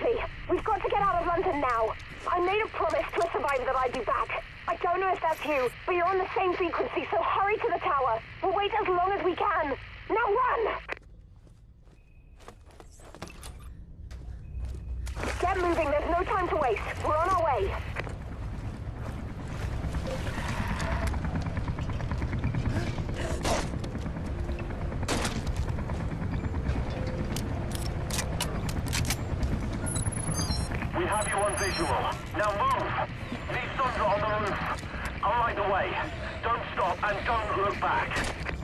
Ivy. We've got to get out of London now. I made a promise to a survivor that I'd be back. I don't know if that's you, but you're on the same frequency, so hurry to the tower. We'll wait as long as we can. Now run! Get moving, there's no time to waste. We're on our way. We have you on visual. Now move! Leave Sandra on the roof. I'll light the way. Don't stop and don't look back.